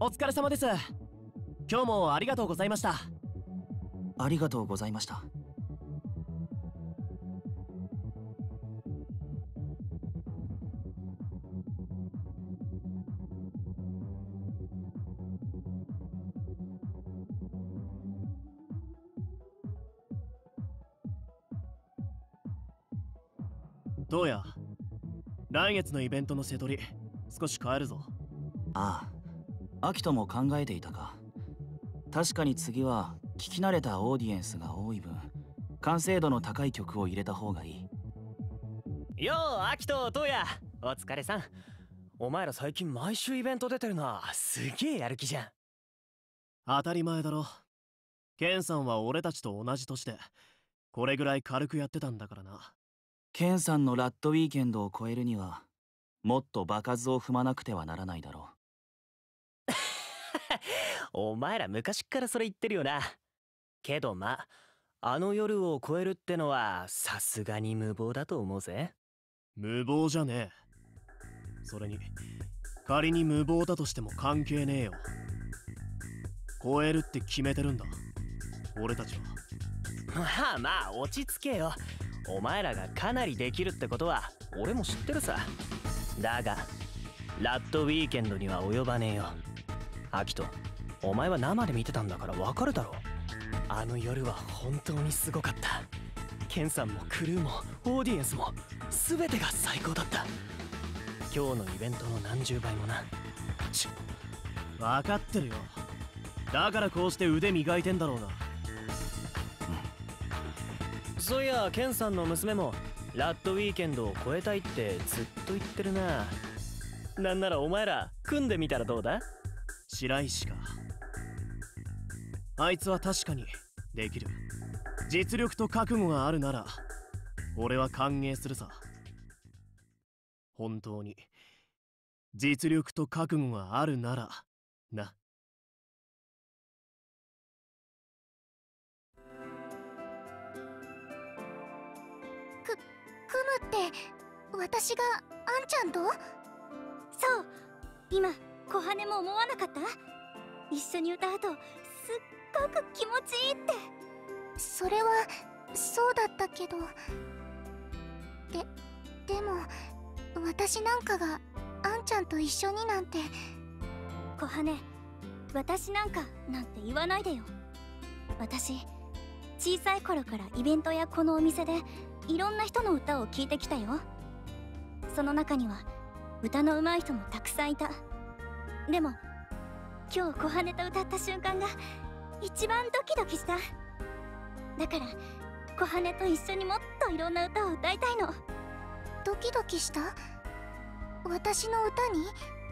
お疲れ様です。今日もありがとうございました。 ありがとうございました。 どうや、来月のイベントの瀬取り少し変えるぞ。 ああ、アキトも考えていたか。確かに次は聞き慣れたオーディエンスが多い分、完成度の高い曲を入れた方がいい。 よう、アキト、トウヤ、お疲れさん。お前ら最近毎週イベント出てるな。すげえやる気じゃん。 当たり前だろ。ケンさんは俺たちと同じ年でこれぐらい軽くやってたんだからな。 ケンさんのラッドウィーケンドを超えるにはもっと場数を踏まなくてはならないだろう。 お前ら昔っからそれ言ってるよな。けどあの夜を超えるってのはさすがに無謀だと思うぜ。 無謀じゃねえ。それに仮に無謀だとしても関係ねえよ。超えるって決めてるんだ、俺たちは。 まあ落ち着けよ。お前らがかなりできるってことは俺も知ってるさ。だがラッドウィーケンドには及ばねえよ。アキト、お前は生で見てたんだからわかるだろ。あの夜は本当にすごかった。ケンさんもクルーもオーディエンスも全てが最高だった。今日のイベントの何十倍もな。 分かってるよ。だからこうして腕磨いてんだろうが。 そういや、ケンさんの娘もラッドウィーケンドを超えたいってずっと言ってるな。なんならお前ら組んでみたらどうだ？ 白石か。あいつは確かにできる。実力と覚悟があるなら俺は歓迎するさ。本当に実力と覚悟があるならな。 組むって私があんちゃんと？そう、今小羽も思わなかった？一緒に歌うとすっごく気持ちいいって。それはそうだったけど、でも私なんかがあんちゃんと一緒になんて。小羽、私なんかなんて言わないでよ。私小さい頃からイベントやこのお店でいろんな人の歌を聴いてきたよ。その中には歌の上手い人もたくさんいた。でも今日小羽と歌った瞬間が一番ドキドキした。だから小羽と一緒にもっといろんな歌を歌いたいの。ドキドキした？私の歌に？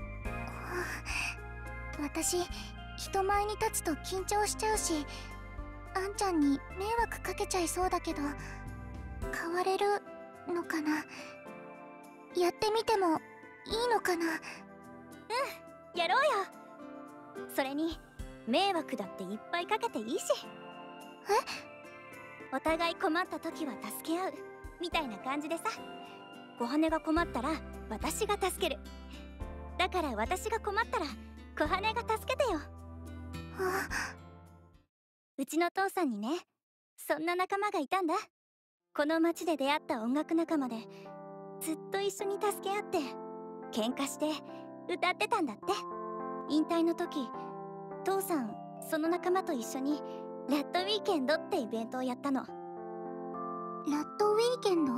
私人前に立つと緊張しちゃうし、あんちゃんに迷惑かけちゃいそうだけど、変われるのかな？やってみてもいいのかな？うん、やろうよ。それに迷惑だっていっぱいかけていいし。お互い困った時は助け合うみたいな感じでさ。小羽が困ったら私が助ける。だから私が困ったら小羽が助けてよ。うちの父さんにね、そんな仲間がいたんだ。この町で出会った音楽仲間でずっと一緒に助け合って喧嘩して歌ってたんだって。引退の時、父さんその仲間と一緒にラッドウィーケンドってイベントをやったの。ラッドウィーケンド？うん、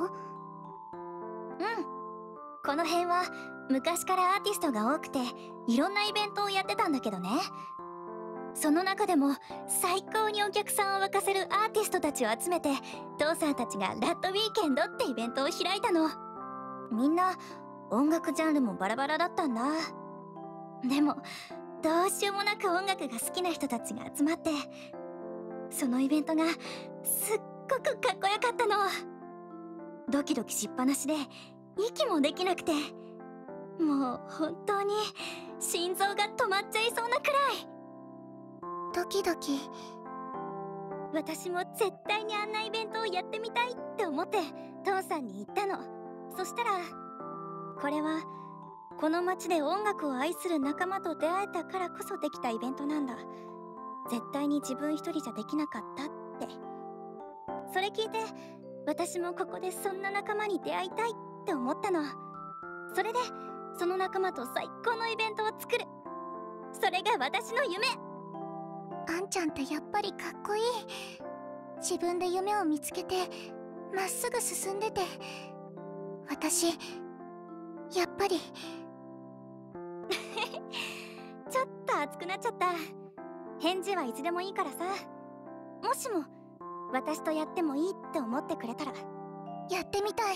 この辺は昔からアーティストが多くていろんなイベントをやってたんだけどね。その中でも最高にお客さんを沸かせるアーティストたちを集めて父さんたちがラッドウィーケンドってイベントを開いたの。みんな音楽ジャンルもバラバラだったんだ。でもどうしようもなく音楽が好きな人たちが集まって、そのイベントがすっごくかっこよかったの。ドキドキしっぱなしで息もできなくて、もう本当に心臓が止まっちゃいそうなくらい。ドキドキ。私も絶対にあんなイベントをやってみたいって思って父さんに言ったの。そしたら、これはこの街で音楽を愛する仲間と出会えたからこそできたイベントなんだ。絶対に自分一人じゃできなかったって。それ聞いて私もここでそんな仲間に出会いたいって思ったの。それでその仲間と最高のイベントを作る。それが私の夢。 あんちゃんってやっぱりかっこいい。自分で夢を見つけてまっすぐ進んでて、私やっぱりちょっと熱くなっちゃった。返事はいつでもいいからさ。もしも私とやってもいいって思ってくれたら。 やってみたい。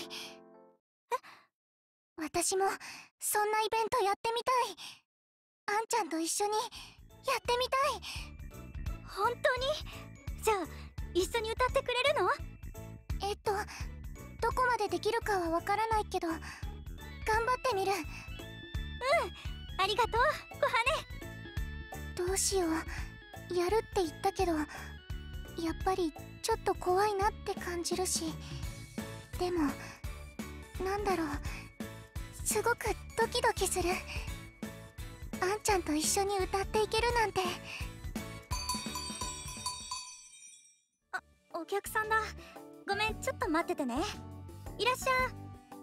私もそんなイベントやってみたい。あんちゃんと一緒にやってみたい。 本当に？じゃあ一緒に歌ってくれるの？ どこまでできるかはわからないけど頑張ってみる。 ありがとう、小羽。 どうしよう、やるって言ったけどやっぱりちょっと怖いなって感じるし、でもなんだろう、すごくドキドキする。あんちゃんと一緒に歌っていけるなんて。 お客さんだ。ごめん、ちょっと待っててね。いらっしゃい。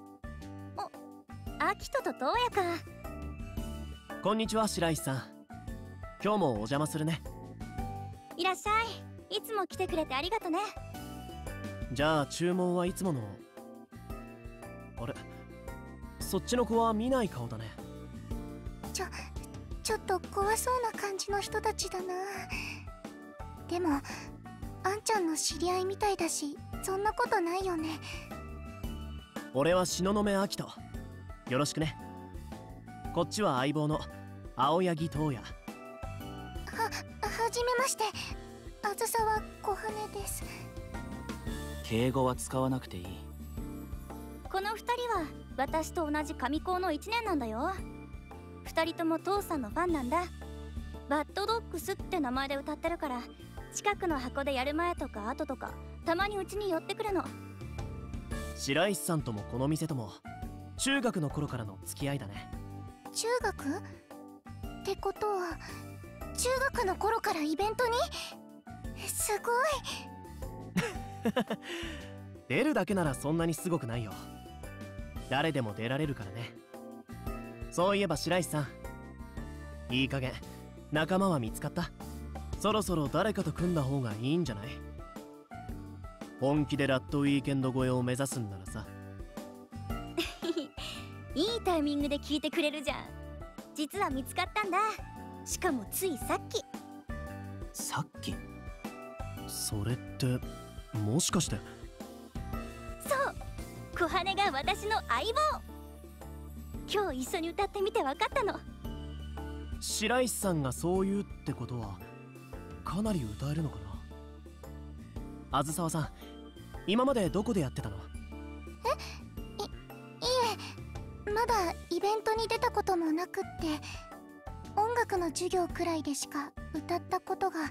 アキトとトウヤか。 こんにちは、白石さん。今日もお邪魔するね。 いらっしゃい。いつも来てくれてありがとね。 じゃあ注文はいつもの。あれ、そっちの子は見ない顔だね。 ちょっと怖そうな感じの人たちだな。でもあんちゃんの知り合いみたいだし、そんなことないよね。 俺は東雲明人。よろしくね。こっちは相棒の青柳東也。 はじめまして、あずさわ小羽です。 敬語は使わなくていい。 この2人は私と同じ上高の1年なんだよ。2人とも父さんのファンなんだ。バッドドッグスって名前で歌ってるから、近くの箱でやる前とか後とかたまにうちに寄ってくるの。 白石さんともこの店とも中学の頃からの付き合いだね。 中学ってことは中学の頃からイベントに？すごい。 出るだけならそんなにすごくないよ。誰でも出られるからね。そういえば白石さん、いい加減仲間は見つかった？そろそろ誰かと組んだ方がいいんじゃない？本気でラッドウィーケンド越えを目指すんならさ。 いいタイミングで聞いてくれるじゃん。実は見つかったんだ。しかもついさっき。 さっき？ それってもしかして。 そう、小羽が私の相棒。今日一緒に歌ってみて分かったの。 白石さんがそう言うってことはかなり歌えるのかな。あずさわさん、今までどこでやってたの？ いえ、まだイベントに出たこともなくって、音楽の授業くらいでしか歌ったことが。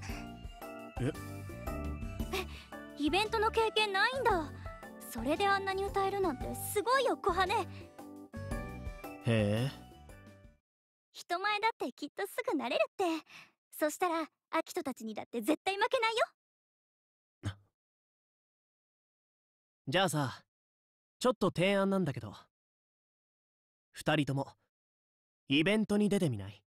イベントの経験ないんだ。それであんなに歌えるなんてすごいよ、小羽。 へえ。 人前だってきっとすぐ慣れるって。そしたらアキトたちにだって絶対負けないよ。 じゃあさ、ちょっと提案なんだけど、2人ともイベントに出てみない？